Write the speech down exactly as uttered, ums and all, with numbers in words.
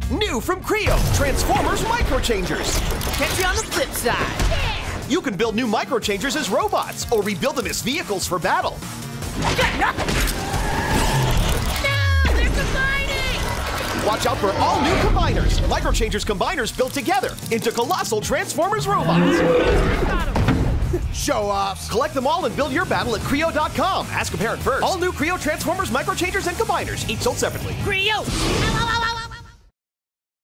New from KREO, Transformers Microchangers. Catch you on the flip side. Yeah. You can build new Microchangers as robots or rebuild them as vehicles for battle. No, they're combining! Watch out for all new combiners. Microchangers combiners built together into colossal Transformers robots. Show offs. Collect them all and build your battle at K R E O dot com. Ask a parent first. All new KREO Transformers Microchangers and combiners, each sold separately. KREO!